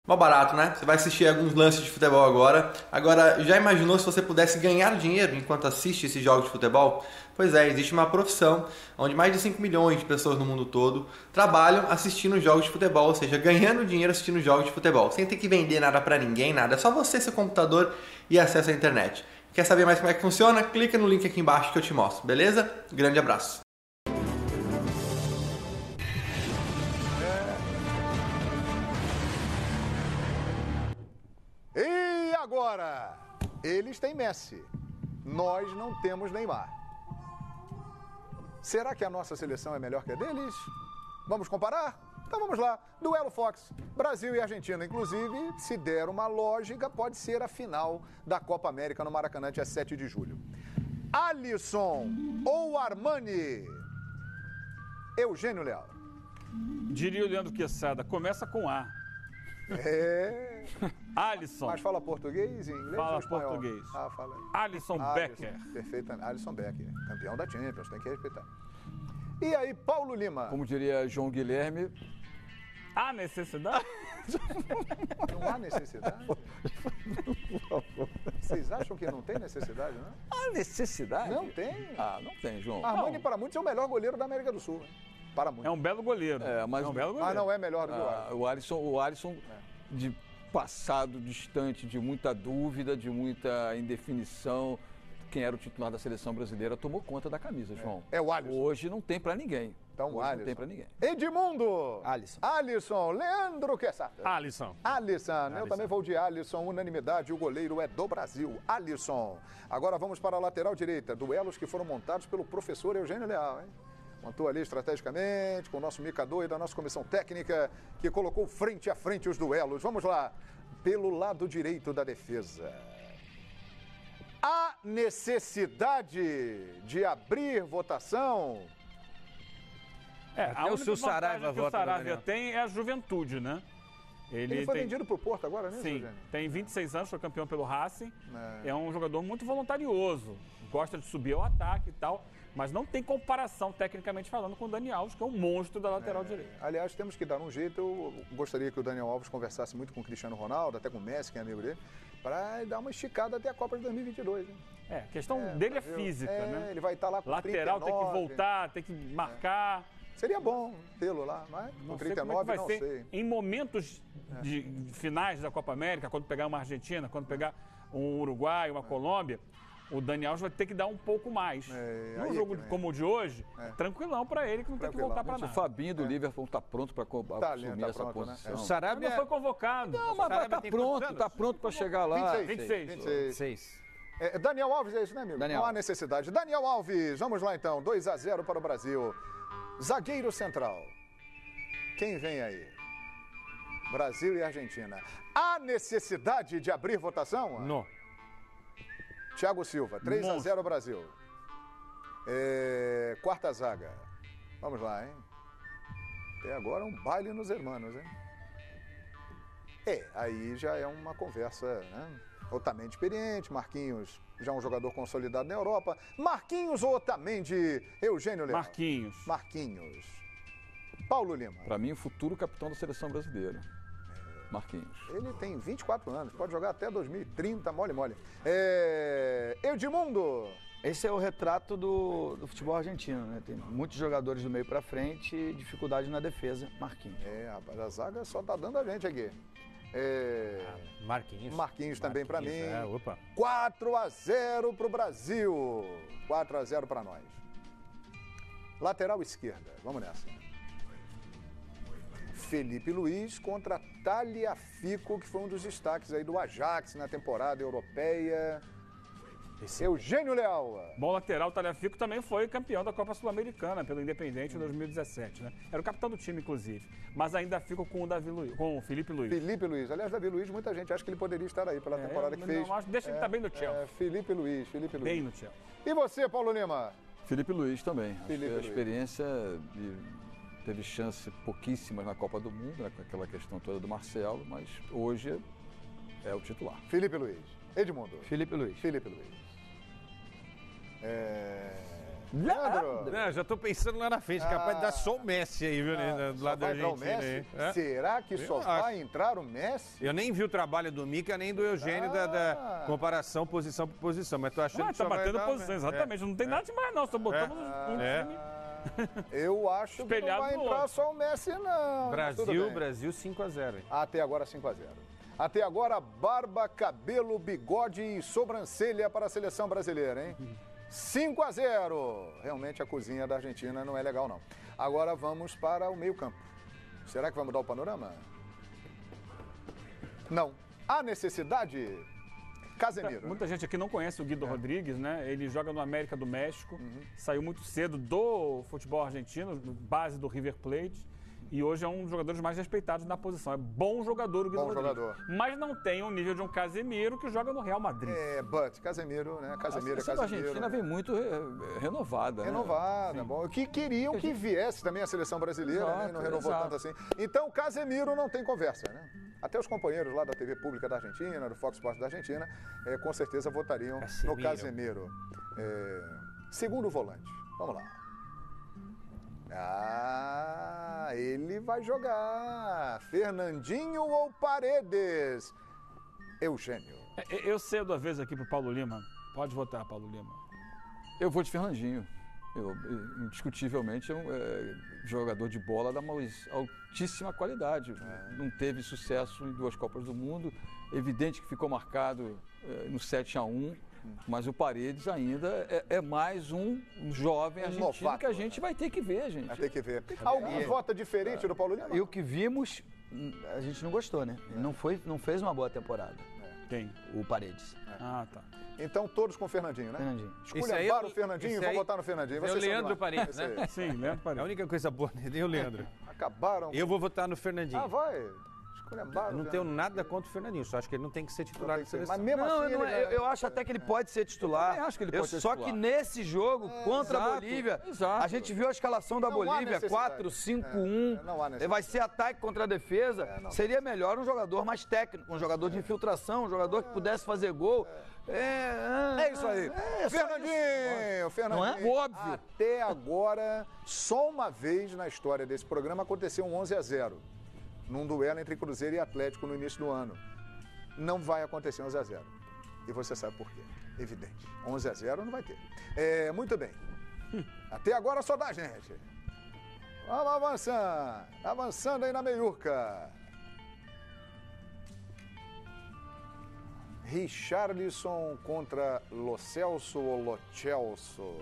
Mó barato, né? Você vai assistir alguns lances de futebol agora. Agora, já imaginou se você pudesse ganhar dinheiro enquanto assiste esses jogos de futebol? Pois é, existe uma profissão onde mais de 5 milhões de pessoas no mundo todo trabalham assistindo jogos de futebol, ou seja, ganhando dinheiro assistindo jogos de futebol, sem ter que vender nada pra ninguém, nada, é só você, seu computador e acesso à internet. Quer saber mais como é que funciona? Clica no link aqui embaixo que eu te mostro, beleza? Grande abraço! E agora? Eles têm Messi. Nós não temos Neymar. Será que a nossa seleção é melhor que a deles? Vamos comparar? Então vamos lá. Duelo Fox. Brasil e Argentina. Inclusive, se der uma lógica, pode ser a final da Copa América no Maracanã, dia 7 de julho. Alisson ou Armani? Eugênio Leal. Diria o Leandro Quesada, começa com A. É. Alisson. Mas fala português e inglês? Fala ou espanhol? português. Ah, fala aí. Alisson Becker. Perfeito, Alisson Becker. Campeão da Champions, tem que respeitar. E aí, Paulo Lima? Como diria João Guilherme. Há necessidade? Não há necessidade? Vocês acham que não tem necessidade, não? Há necessidade? Não tem. Ah, não tem, João. Armani, para muitos, é o melhor goleiro da América do Sul. Hein? Para muitos. É um belo goleiro. Mas um belo goleiro. Mas não é melhor do que o Alisson de passado distante, de muita dúvida, de muita indefinição. Quem era o titular da seleção brasileira tomou conta da camisa, João. É o Alisson. Hoje não tem pra ninguém. Então, hoje Alisson. Não tem pra ninguém. Edmundo. Alisson. Alisson. Leandro Quesada. Alisson. Alisson. Eu também vou de Alisson. Unanimidade. O goleiro é do Brasil. Alisson. Agora vamos para a lateral direita. Duelos que foram montados pelo professor Eugênio Leal, hein? Montou ali estrategicamente com o nosso micador e da nossa comissão técnica que colocou frente a frente os duelos. Vamos lá. Pelo lado direito da defesa. Há necessidade de abrir votação? A única vantagem que o Saravia tem é a juventude, né? Ele foi vendido para o Porto agora, né? Sim, Eugênio? tem 26 anos, foi campeão pelo Racing. É um jogador muito voluntarioso, gosta de subir ao ataque e tal, mas não tem comparação, tecnicamente falando, com o Dani Alves, que é um monstro da lateral direita. Aliás, temos que dar um jeito. Eu gostaria que o Daniel Alves conversasse muito com o Cristiano Ronaldo, até com o Messi, que é amigo dele, para dar uma esticada até a Copa de 2022. Hein? A questão dele é física, né? Ele vai estar lá com lateral 39. Tem que voltar, tem que marcar. Seria bom tê-lo lá, mas com 39 não sei. Em momentos de finais da Copa América, quando pegar uma Argentina, quando pegar um Uruguai, uma Colômbia, o Dani Alves vai ter que dar um pouco mais. Num jogo como o de hoje, tranquilão para ele, que não tem que voltar para nada. O Fabinho do Liverpool está pronto para assumir essa posição. O Sarabia não foi convocado. Não, mas está pronto para chegar lá. 26. Daniel Alves, é isso, né, amigo? Não há necessidade. Daniel Alves, vamos lá então. 2-0 para o Brasil. Zagueiro central. Quem vem aí? Brasil e Argentina. Há necessidade de abrir votação? Não. Thiago Silva, 3-0 Brasil. Quarta zaga. Vamos lá, hein? Até agora um baile nos hermanos, hein? Aí já é uma conversa, né? Otamendi experiente, Marquinhos já um jogador consolidado na Europa. Marquinhos ou Otamendi? Eugênio Leal. Marquinhos. Paulo Lima. Para mim, o futuro capitão da seleção brasileira. Marquinhos. Ele tem 24 anos, pode jogar até 2030, mole. Edmundo. Esse é o retrato do futebol argentino, né? Tem muitos jogadores do meio para frente e dificuldade na defesa. Marquinhos. Rapaz, a zaga só tá dando a gente aqui. Marquinhos também para mim. 4-0 para o Brasil. 4-0 para nós. Lateral esquerda, vamos nessa. Felipe Luiz contra Tagliafico, que foi um dos destaques aí do Ajax na temporada europeia. Eugênio Leal. Bom lateral, Tagliafico também foi campeão da Copa Sul-Americana pelo Independente em 2017, né? Era o capitão do time, inclusive. Mas ainda fica com o Felipe Luiz. Felipe Luiz. Aliás, Davi Luiz, muita gente acha que ele poderia estar aí pela temporada que fez. Não, deixa ele estar bem no Chelsea. Felipe Luiz. Bem no Chelsea. E você, Paulo Lima? Felipe Luiz também. Felipe Luiz. A experiência teve chance pouquíssimas na Copa do Mundo, né, com aquela questão toda do Marcelo, mas hoje é o titular. Felipe Luiz. Edmundo. Felipe Luiz. Leandro? Não, já tô pensando lá na frente, capaz de dar só o Messi aí, viu, do lado da Argentina. Aí. Será que só vai entrar o Messi? Eu nem vi o trabalho do Mica, nem do Eugênio da comparação posição por posição, mas tô achando que tá só batendo vai posição, exatamente. Não tem nada demais não, só botamos um time. Eu acho que não vai entrar só o Messi, não. Brasil 5-0. Até agora 5-0. Até agora, barba, cabelo, bigode e sobrancelha para a seleção brasileira, hein? 5-0. Realmente a cozinha da Argentina não é legal, não. Agora vamos para o meio-campo. Será que vai mudar o panorama? Não. Há necessidade? Casemiro. Muita gente aqui não conhece o Guido Rodrigues, né? Ele joga no América do México, saiu muito cedo do futebol argentino, base do River Plate. E hoje é um dos jogadores mais respeitados na posição. É bom jogador o Guido Rodrigues. Mas não tem o nível de um Casemiro que joga no Real Madrid. Casemiro, né? Casemiro. A Argentina vem muito renovada. Renovada, né? Bom. Que queriam que viesse também a seleção brasileira, né? Não renovou tanto assim. Então, Casemiro não tem conversa, né? Até os companheiros lá da TV Pública da Argentina, do Fox Sports da Argentina, com certeza votariam no Casemiro. Segundo volante. Vamos lá. Ele vai jogar. Fernandinho ou Paredes? Eugênio. Eu cedo a vez aqui pro Paulo Lima. Pode votar, Paulo Lima. Eu vou de Fernandinho. Indiscutivelmente é um jogador de bola da mais altíssima qualidade. Não teve sucesso em 2 Copas do Mundo. Evidente que ficou marcado no 7-1. Mas o Paredes ainda é mais um jovem argentino que a gente vai ter que ver, gente. Vai ter que ver. Alguém vota diferente do Paulo Lima? E o que vimos, a gente não gostou, né? Ele não fez uma boa temporada. Quem? O Paredes. Ah, tá. Então todos com o Fernandinho, né? Fernandinho. Esculhambaram o Fernandinho e vou votar no Fernandinho. É o Leandro Paredes, né? Sim, Leandro Paredes. A única coisa boa dele é o Leandro. Acabaram. Eu vou votar no Fernandinho. Vai. Eu não tenho nada contra o Fernandinho, só acho que ele não tem que ser titular da seleção. Mas mesmo assim, eu acho até que ele pode ser titular. Eu acho que ele pode ser Só titular. que nesse jogo contra a Bolívia, a gente viu a escalação da Bolívia, 4-5-1. Vai ser ataque contra a defesa. Seria melhor um jogador mais técnico, um jogador de infiltração, um jogador que pudesse fazer gol. É isso aí. Fernandinho. Não é? Óbvio. Até agora, só uma vez na história desse programa aconteceu um 11-0. Num duelo entre Cruzeiro e Atlético no início do ano. Não vai acontecer 11-0. E você sabe por quê. Evidente. 11-0 não vai ter. Muito bem. Até agora só dá gente. Vamos avançando. Avançando aí na meiuca. Richarlison contra Lo Celso ou Lo Celso?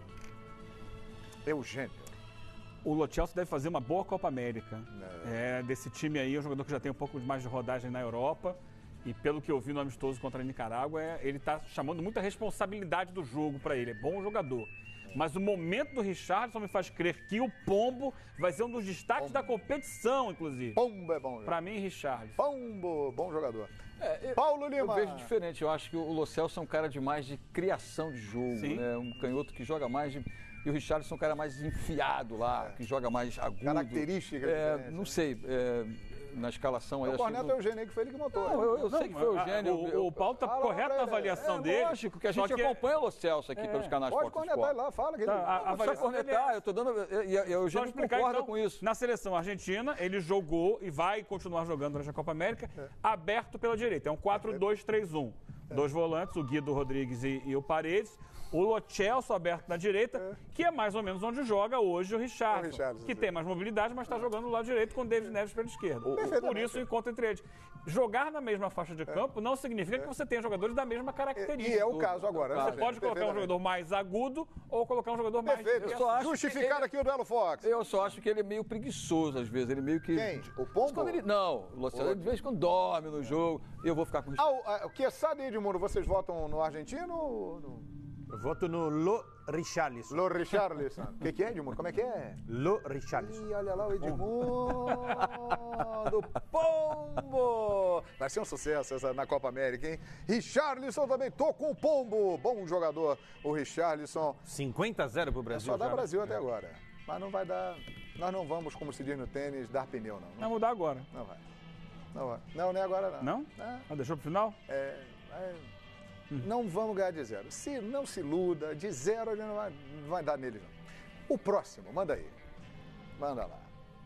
Eugênio. O Lo Celso deve fazer uma boa Copa América. Desse time aí, é um jogador que já tem um pouco mais de rodagem na Europa. E pelo que eu vi no amistoso contra a Nicarágua, ele está chamando muita responsabilidade do jogo para ele. É bom jogador. Mas o momento do Richarlison me faz crer que o Pombo vai ser um dos destaques da competição, inclusive. Pombo é bom. Para mim, Richarlison. Pombo, bom jogador. Paulo Lima. Eu vejo diferente. Eu acho que o Lo Celso é um cara de mais de criação de jogo, né? Um canhoto que joga mais e o Richarlison é um cara mais enfiado lá, que joga mais agudo. Característica. Não sei, na escalação aí. O Corneto é o Eugênio que foi ele que montou. Eu sei que foi o Eugênio. O Paulo está correto na avaliação dele. Lógico que a gente acompanha o Lo Celso aqui pelos canais Pode cornetar lá, fala. Que não precisa cornetar, eu estou dando. E o Eugênio concorda com isso. Na seleção argentina, ele jogou e vai continuar jogando durante a Copa América, aberto pela direita. É um 4-2-3-1. 2 volantes, o Guido Rodrigues e o Paredes. O Lo Celso aberto na direita, que é mais ou menos onde joga hoje o Richarlison, que tem mais mobilidade, mas está jogando do lado direito com o David Neres pela esquerda. Por isso o encontro entre eles. Jogar na mesma faixa de campo não significa que você tenha jogadores da mesma característica. E é o caso agora. Você pode colocar um jogador mais agudo ou colocar um jogador mais... Perfeito. Justificar aqui o duelo Fox. Eu só acho que ele é meio preguiçoso às vezes. Ele meio que... Quem? O Pombo? Não, o Luciano de vez em quando dorme no jogo. Eu vou ficar com isso. O Quesada e Edmundo, vocês votam no argentino ou no... Eu voto no Lo Richarlison. Lo Richarlison. O que é, Edmundo? Como é que é? Lo Richarlison. Ih, olha lá o Edmundo. Pombo. Vai ser um sucesso essa na Copa América, hein? Richarlison também. Tô com o Pombo. Bom jogador, o Richarlison. 50-0 pro Brasil. Só dá Brasil até agora. Mas não vai dar... Nós não vamos, como se diz no tênis, dar pneu, não. Vai mudar agora. Não vai. Não vai. Não é agora, não. Não? Deixou pro final? Não vamos ganhar de 0. Se não se iluda, de 0 ele não vai dar nele, não. O próximo, manda aí. Manda lá.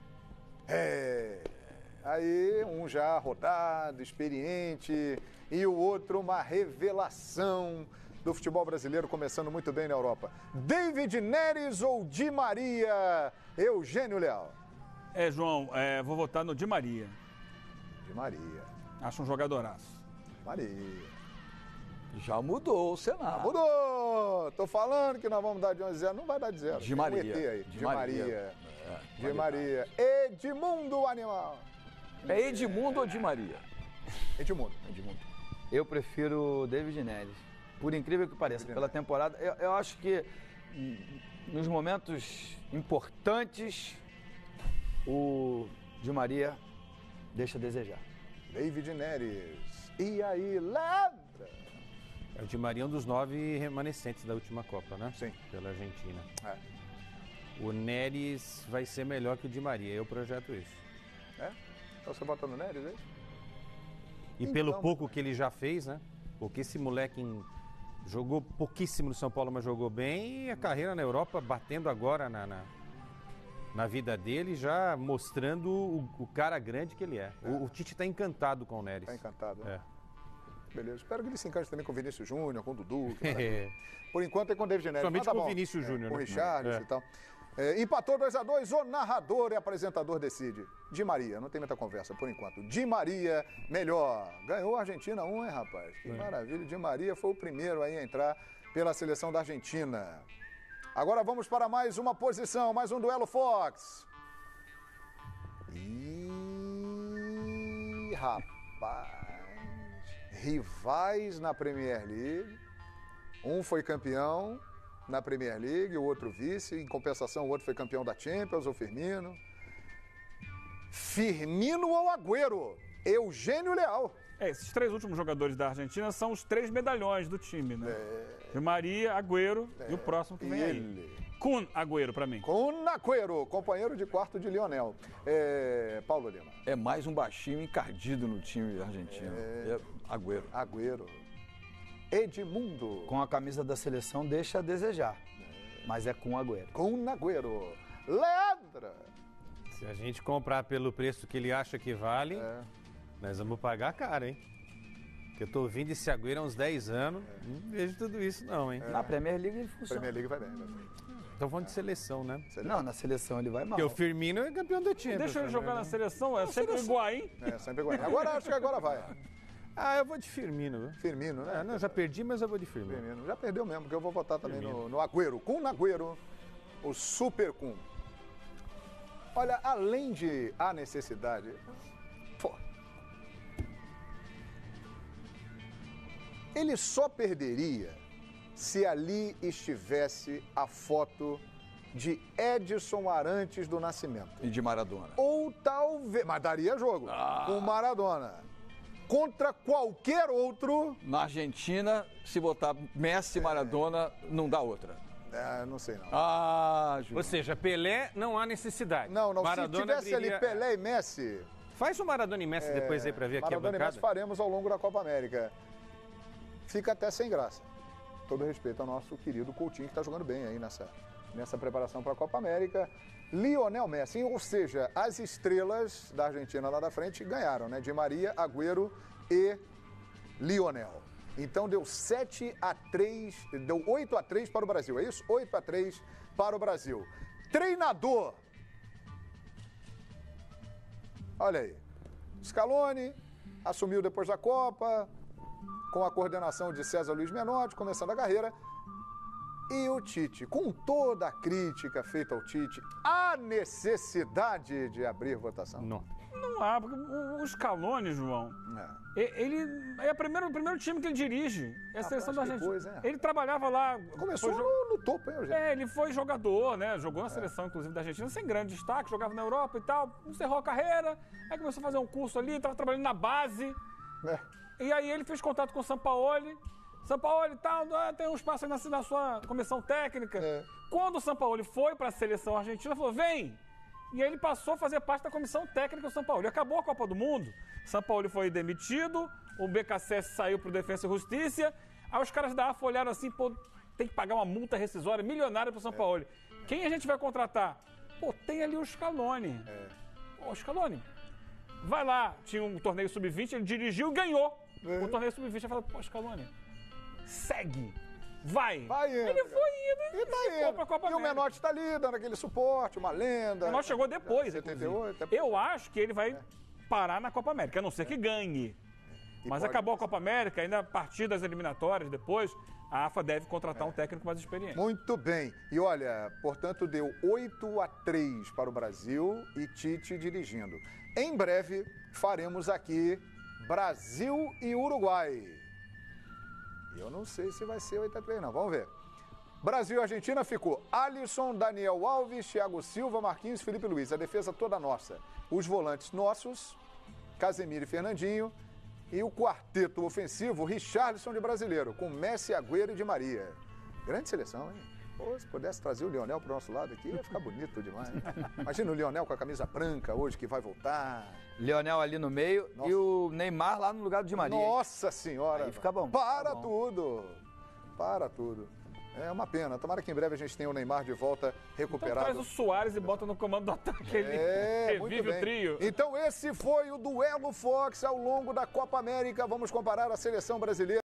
Aí, um já rodado, experiente, e o outro uma revelação do futebol brasileiro, começando muito bem na Europa. David Neres ou Di Maria? Eugênio Leal. João, vou votar no Di Maria. Di Maria. Acho um jogadoraço. Maria. Já mudou o cenário. Mudou! Tô falando que nós vamos dar de 11 a 0. Não vai dar de 0. Di Maria. Di Maria. Di Maria. Edmundo Animal. É Edmundo ou Di Maria? Edmundo. Eu prefiro David Neres. Por incrível que pareça, pela temporada. Eu acho que nos momentos importantes, o Di Maria deixa a desejar. David Neres. E aí, Ledra? O Di Maria é um dos 9 remanescentes da última Copa, né? Sim. Pela Argentina. O Neres vai ser melhor que o Di Maria, eu projeto isso. Então você vota no Neres, é isso? E então, pelo pouco que ele já fez, né? Porque esse moleque jogou pouquíssimo no São Paulo, mas jogou bem. E a carreira na Europa batendo agora na vida dele, já mostrando o cara grande que ele é. O Tite está encantado com o Neres. Está encantado, né? Beleza. Espero que ele se encante também com o Vinícius Júnior, com o Dudu. Por enquanto é com o David Neres. Somente com o Vinícius Júnior. Com o Richarlison e tal. Empatou 2-2, o narrador e apresentador decide. Di Maria, não tem muita conversa por enquanto. Di Maria, melhor. Ganhou a Argentina 1, hein, rapaz? Que maravilha. Di Maria foi o primeiro aí a entrar pela seleção da Argentina. Agora vamos para mais uma posição, mais um duelo Fox. Rapaz. Rivais na Premier League. Um foi campeão na Premier League, o outro vice. Em compensação, o outro foi campeão da Champions, o Firmino. Firmino ou Agüero? Eugênio Leal. Esses 3 últimos jogadores da Argentina são os 3 medalhões do time, né? Di Maria, Agüero e o próximo que vem aí. Kun Agüero pra mim. Kun Agüero, companheiro de quarto de Lionel. Paulo Lima. É mais um baixinho encardido no time argentino. Agüero. Edmundo. Com a camisa da seleção deixa a desejar, mas é com Agüero. Kun Agüero. Leandra. Se a gente comprar pelo preço que ele acha que vale, nós vamos pagar caro, hein? Porque eu tô ouvindo esse Agüero há uns 10 anos, não vejo tudo isso não, hein? Na Premier League ele funciona. Premier League vai bem. Estão falando de seleção, né? Não, na seleção ele vai mal. Porque o Firmino é campeão da Champions. Deixa ele jogar na seleção, sempre Higuaín. Sempre Higuaín. Acho que agora vai. Eu vou de Firmino, viu? Firmino, né? Não, já perdi, mas eu vou de Firmino. Já perdeu mesmo, porque eu vou votar também no Agüero. Kun Agüero, o Super Kun. Olha, além de a necessidade... Ele só perderia se ali estivesse a foto de Edson Arantes do Nascimento. E de Maradona. Ou talvez... Mas daria jogo com Maradona. Contra qualquer outro... Na Argentina, se botar Messi e Maradona, não dá outra. Não sei não. Ou seja, Pelé não há necessidade. Não. Maradona se tivesse ali Pelé e Messi... Faz o Maradona e Messi depois aí pra ver aqui a bancada. Maradona e Messi faremos ao longo da Copa América. Fica até sem graça. Todo respeito ao nosso querido Coutinho, que está jogando bem aí nessa preparação para a Copa América. Lionel Messi, ou seja, as estrelas da Argentina lá da frente ganharam, né? Di Maria, Agüero e Lionel. Então deu 7-3, deu 8-3 para o Brasil, é isso? 8-3 para o Brasil. Treinador. Olha aí. Scaloni assumiu depois da Copa, com a coordenação de César Luiz Menotti, começando a carreira. E o Tite, com toda a crítica feita ao Tite, há necessidade de abrir votação? Não há, porque o Scaloni, João, ele é o primeiro time que ele dirige, é a seleção da Argentina. Ele trabalhava lá... Começou no topo, hein, Eugênio? Ele foi jogador, né? Jogou na seleção, inclusive, da Argentina, sem grande destaque, jogava na Europa e tal, encerrou a carreira, aí começou a fazer um curso ali, estava trabalhando na base... E aí ele fez contato com o Sampaoli. Sampaoli e tal, tem um espaço aí na sua comissão técnica. Quando o Sampaoli foi para a seleção argentina, falou, vem! E aí ele passou a fazer parte da comissão técnica do Sampaoli. Acabou a Copa do Mundo, Sampaoli foi demitido, o BKSS saiu para o Defensa e Justiça, Aí os caras da AFA olharam assim, pô, tem que pagar uma multa rescisória milionária pro São Paulo. Quem a gente vai contratar? Pô, tem ali o Scaloni. Ô, Scaloni, vai lá. Tinha um torneio sub-20, ele dirigiu e ganhou. O torneio sub-20, eu falei, pô, Scaloni, segue. Vai indo. Ele foi indo e tá indo. pra Copa América. E o Menotti tá ali, dando aquele suporte, uma lenda. O Menotti chegou depois, 78. Eu acho que ele vai parar na Copa América, a não ser que ganhe. Mas acabou a Copa América, ainda a partir das eliminatórias, depois, a AFA deve contratar um técnico mais experiente. Muito bem. E olha, portanto, deu 8-3 para o Brasil e Tite dirigindo. Em breve, faremos aqui Brasil e Uruguai. Eu não sei se vai ser 8-3, não. Vamos ver. Brasil e Argentina ficou Alisson, Daniel Alves, Thiago Silva, Marquinhos, Felipe Luiz. A defesa toda nossa. Os volantes nossos, Casemiro e Fernandinho. E o quarteto ofensivo, Richarlison de brasileiro, com Messi, Agüero e Di Maria. Grande seleção, hein? Pô, se pudesse trazer o Lionel pro nosso lado aqui, ia ficar bonito demais. Imagina o Lionel com a camisa branca hoje, que vai voltar. Lionel ali no meio. Nossa. E o Neymar lá no lugar do Di Maria. Nossa Senhora! Aí fica bom. Para tudo! Para tudo. É uma pena. Tomara que em breve a gente tenha o Neymar de volta recuperado. Então traz o Suárez e bota no comando do ataque. Ele revive o trio. Então esse foi o Duelo Fox ao longo da Copa América. Vamos comparar a seleção brasileira.